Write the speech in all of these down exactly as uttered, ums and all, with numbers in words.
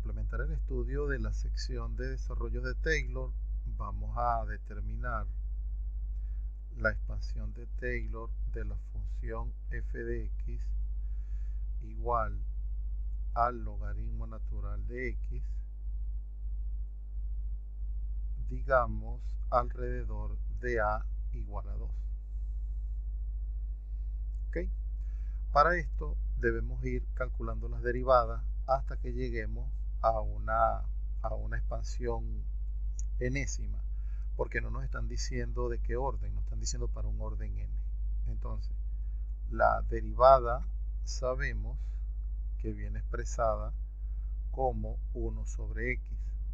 complementar el estudio de la sección de desarrollo de Taylor, vamos a determinar la expansión de Taylor de la función f de x igual al logaritmo natural de x, digamos alrededor de a igual a dos. ¿Ok? Para esto debemos ir calculando las derivadas hasta que lleguemos a una, a una expansión enésima, porque no nos están diciendo de qué orden, nos están diciendo para un orden n. Entonces, la derivada sabemos que viene expresada como uno sobre x,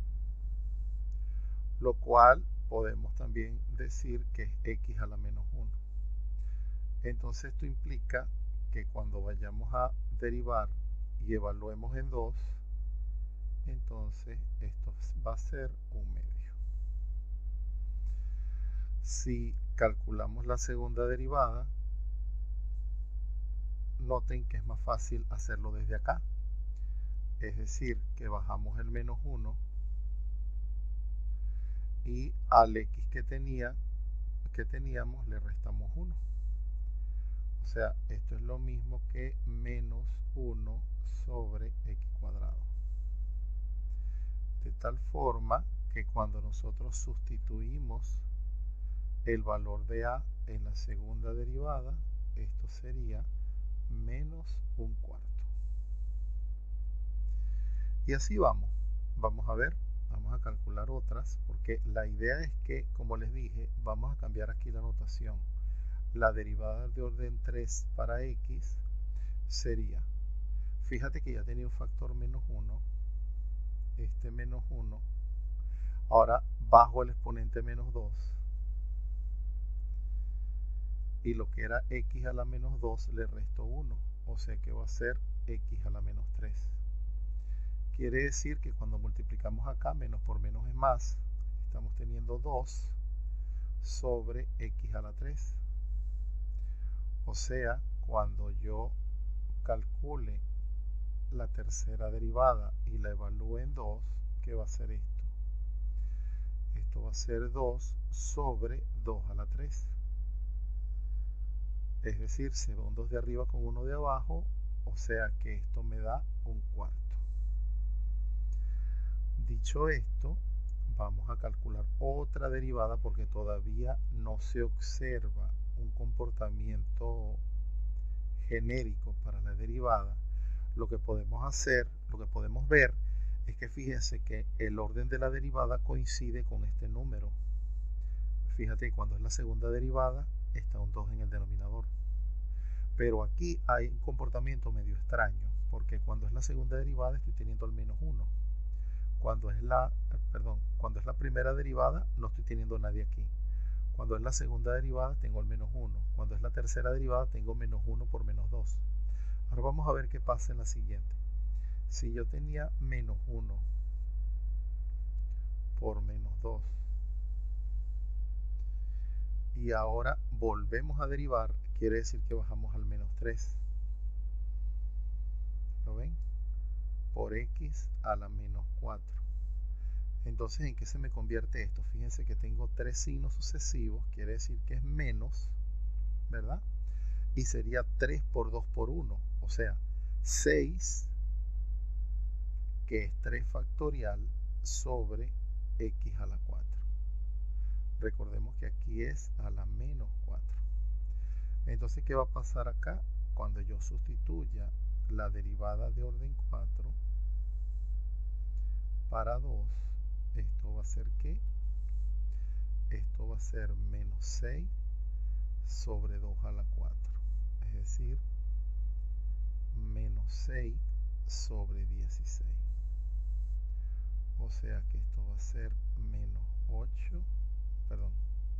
lo cual podemos también decir que es x a la menos uno. Entonces esto implica que cuando vayamos a derivar y evaluemos en dos, entonces esto va a ser un medio. Si calculamos la segunda derivada, noten que es más fácil hacerlo desde acá. Es decir, que bajamos el menos uno y al x que, tenía, que teníamos le restamos uno. O sea, esto es lo mismo que menos uno sobre x cuadrado. De tal forma que cuando nosotros sustituimos el valor de a en la segunda derivada, esto sería menos un cuarto. Y así vamos. Vamos a ver, vamos a calcular otras, porque la idea es que, como les dije, vamos a cambiar aquí la notación. La derivada de orden tres para x sería, fíjate que ya tenía un factor menos uno, este menos uno, ahora bajo el exponente menos dos, y lo que era x a la menos dos le resto uno, o sea que va a ser x a la menos tres. Quiere decir que cuando multiplicamos acá, menos por menos es más, estamos teniendo dos sobre x a la tres. O sea, cuando yo calcule la tercera derivada y la evalúe en dos, ¿qué va a ser esto? Esto va a ser dos sobre dos a la tres. Es decir, segundos de arriba con uno de abajo, o sea que esto me da un cuarto. Dicho esto, vamos a calcular otra derivada porque todavía no se observa un comportamiento genérico para la derivada. Lo que podemos hacer, lo que podemos ver es que fíjense que el orden de la derivada coincide con este número. Fíjate que cuando es la segunda derivada está un dos en el denominador. Pero aquí hay un comportamiento medio extraño, porque cuando es la segunda derivada estoy teniendo el menos uno. Cuando es la, perdón, cuando es la primera derivada no estoy teniendo nadie aquí. Cuando es la segunda derivada tengo el menos uno. Cuando es la tercera derivada tengo menos uno por menos dos. Ahora vamos a ver qué pasa en la siguiente. Si yo tenía menos uno por menos dos y ahora volvemos a derivar, quiere decir que bajamos al menos tres. ¿Lo ven? Por x a la menos cuatro. Entonces, ¿en qué se me convierte esto? Fíjense que tengo tres signos sucesivos, quiere decir que es menos, ¿verdad? Y sería tres por dos por uno, o sea, seis, que es tres factorial sobre x a la cuatro. Recordemos que aquí es a la menos cuatro. Entonces, ¿qué va a pasar acá? Cuando yo sustituya la derivada de orden cuatro para dos, esto va a ser ¿qué? Esto va a ser menos seis sobre dos a la cuatro. Es decir, menos seis sobre dieciséis. O sea que esto va a ser menos ocho, perdón,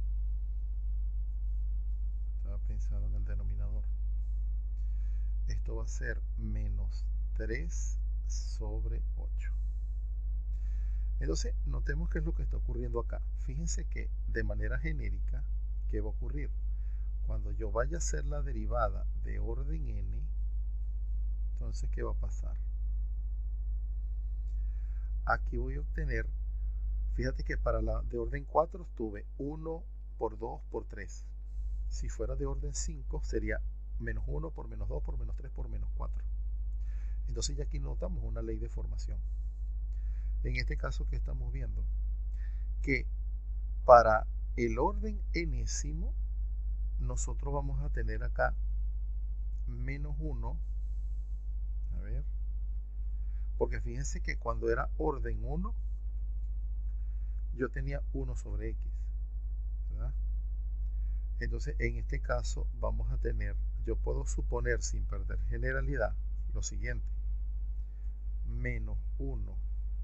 estaba pensando en el denominador. Esto va a ser menos tres sobre ocho. Entonces, notemos qué es lo que está ocurriendo acá. Fíjense que de manera genérica, ¿qué va a ocurrir? Cuando yo vaya a hacer la derivada de orden n, entonces, ¿qué va a pasar? aquí voy a obtener, fíjate que para la de orden cuatro tuve uno por dos por tres. Si fuera de orden cinco sería menos uno por menos dos por menos tres por menos cuatro. Entonces ya aquí notamos una ley de formación. En este caso que estamos viendo que para el orden enésimo nosotros vamos a tener acá menos uno. A ver, porque fíjense que cuando era orden uno yo tenía uno sobre x, ¿verdad? Entonces en este caso vamos a tener, yo puedo suponer sin perder generalidad lo siguiente: menos uno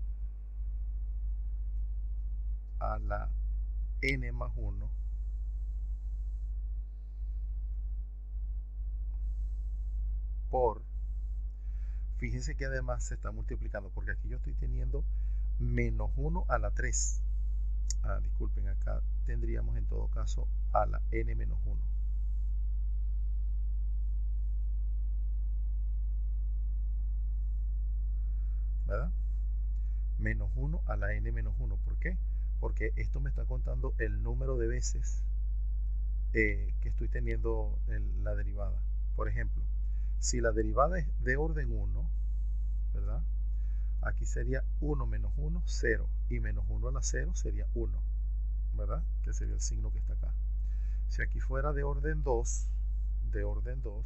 a la n más uno por, fíjense que además se está multiplicando, porque aquí yo estoy teniendo menos uno a la tres. Ah, disculpen, acá tendríamos en todo caso a la n menos uno. ¿Verdad? Menos uno a la n menos uno. ¿Por qué? Porque esto me está contando el número de veces eh, que estoy teniendo el, la derivada. Por ejemplo, si la derivada es de orden uno, ¿verdad? Aquí sería uno menos uno, cero. Y menos uno a la cero sería uno, ¿verdad? Que sería el signo que está acá. Si aquí fuera de orden dos, de orden dos,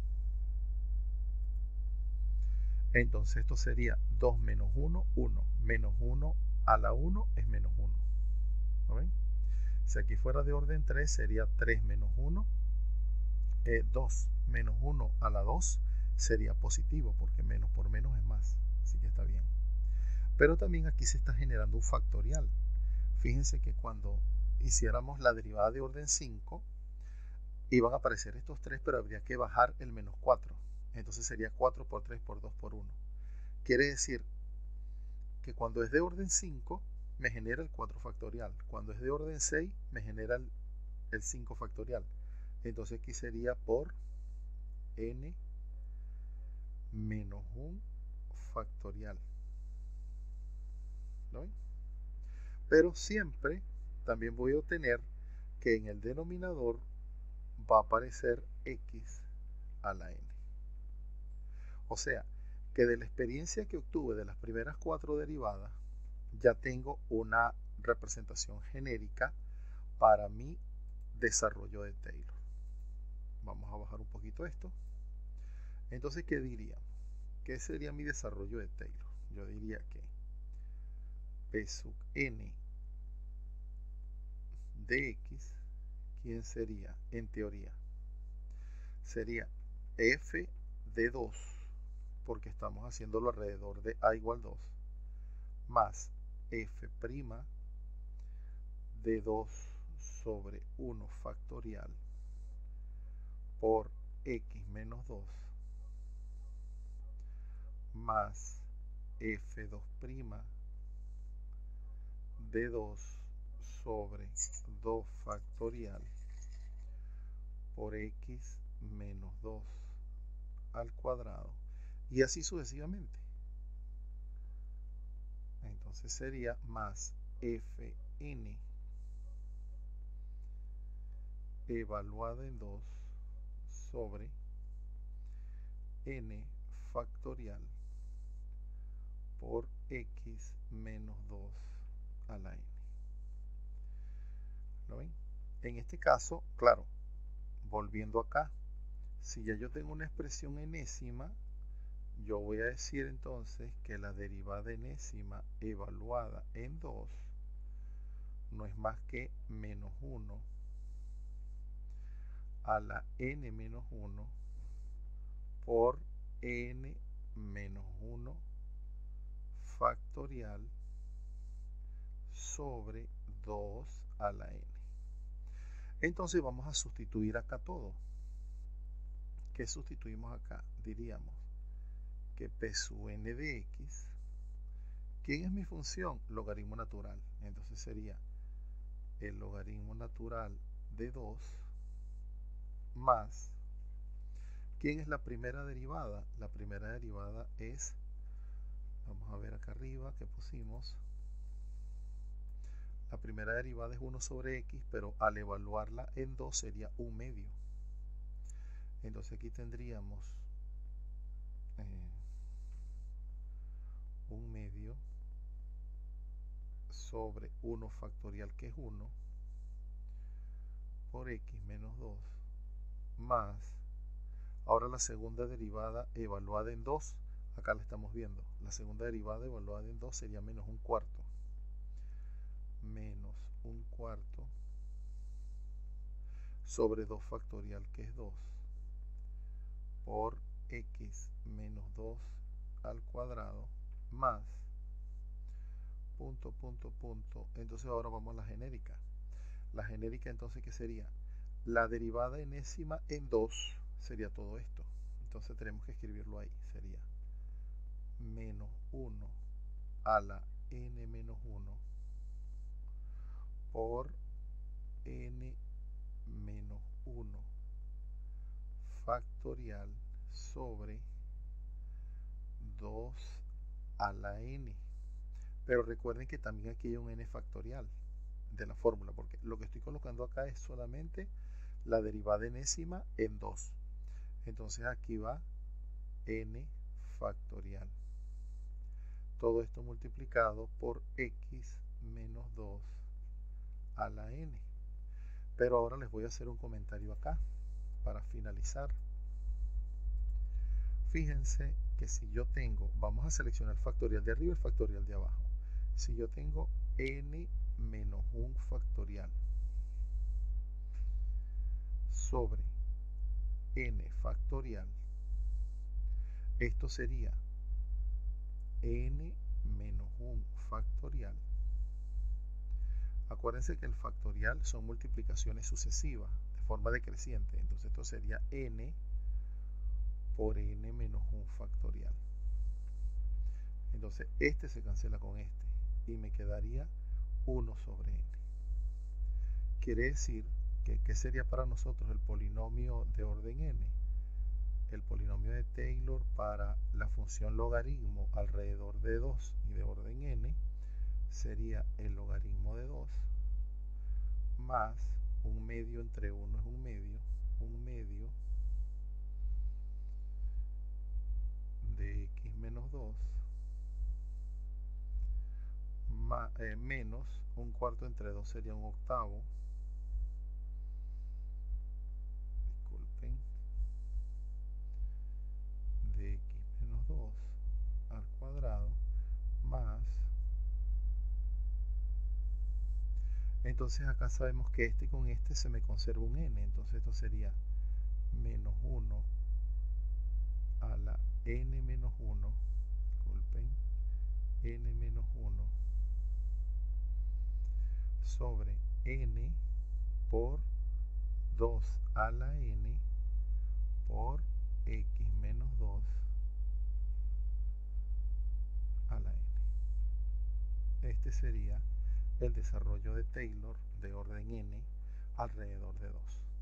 entonces esto sería dos menos uno, uno. Menos uno a la uno es menos uno. ¿Lo ven? Si aquí fuera de orden tres, sería tres menos uno. Eh, dos menos uno a la dos sería positivo, porque menos por menos es más. Así que está bien. Pero también aquí se está generando un factorial. Fíjense que cuando hiciéramos la derivada de orden cinco, iban a aparecer estos tres, pero habría que bajar el menos cuatro. Entonces sería cuatro por tres por dos por uno. Quiere decir que cuando es de orden cinco, me genera el cuatro factorial. Cuando es de orden seis, me genera el, el cinco factorial. Entonces aquí sería por n menos un factorial. ¿No? Pero siempre también voy a obtener que en el denominador va a aparecer x a la n. O sea, que de la experiencia que obtuve de las primeras cuatro derivadas, ya tengo una representación genérica para mi desarrollo de Taylor. Vamos a bajar un poquito esto. Entonces, ¿qué diría? ¿Qué sería mi desarrollo de Taylor? Yo diría que P sub n de x, ¿quién sería? En teoría, sería f de dos, porque estamos haciéndolo alrededor de a igual dos, más f' de dos sobre uno factorial por x menos dos, más f dos' de dos sobre dos factorial por x menos dos al cuadrado, y así sucesivamente. Entonces sería más fn evaluada en dos sobre n factorial por x menos dos a la n. ¿Lo ven? En este caso, claro, volviendo acá, si ya yo tengo una expresión enésima, yo voy a decir entonces que la derivada enésima evaluada en dos no es más que menos uno a la n menos uno por n menos uno factorial sobre dos a la n. Entonces vamos a sustituir acá todo. ¿Qué sustituimos acá? Diríamos que P sub n de x, ¿quién es mi función? Logaritmo natural. Entonces sería el logaritmo natural de dos más, ¿quién es la primera derivada? La primera derivada es, vamos a ver acá arriba, arriba que pusimos, la primera derivada es uno sobre x, pero al evaluarla en dos sería un medio. Entonces aquí tendríamos eh, un medio sobre uno factorial, que es uno, por x menos dos, más, ahora la segunda derivada evaluada en dos, acá la estamos viendo, la segunda derivada evaluada en dos sería menos un cuarto, menos un cuarto sobre dos factorial, que es dos, por x menos dos al cuadrado, más, punto, punto, punto. Entonces ahora vamos a la genérica. La genérica entonces, ¿qué sería? La derivada enésima en dos sería todo esto. Entonces tenemos que escribirlo ahí. Sería menos uno a la n menos uno por n menos uno factorial sobre dos a la n. Pero recuerden que también aquí hay un n factorial de la fórmula, porque lo que estoy colocando acá es solamente la derivada enésima en dos. Entonces aquí va n factorial. Todo esto multiplicado por x menos dos a la n. Pero ahora les voy a hacer un comentario acá para finalizar. Fíjense que si yo tengo, vamos a seleccionar el factorial de arriba y el factorial de abajo. Si yo tengo n menos un factorial sobre n factorial, esto sería n menos un factorial. Acuérdense que el factorial son multiplicaciones sucesivas de forma decreciente, entonces esto sería n por n menos un factorial. Entonces este se cancela con este y me quedaría uno sobre n. Quiere decir que ¿qué sería para nosotros el polinomio de orden n? El polinomio de Taylor para la función logaritmo alrededor de dos y de orden n sería el logaritmo de dos más un medio entre uno es un medio, un medio de x menos dos más, eh, menos un cuarto entre dos sería un octavo, disculpen, de x menos dos al cuadrado más, entonces acá sabemos que este con este se me conserva un n, entonces esto sería menos uno a la n menos uno, disculpen, n menos uno sobre n por dos a la n por x menos dos a la n. Este sería el desarrollo de Taylor de orden n alrededor de dos.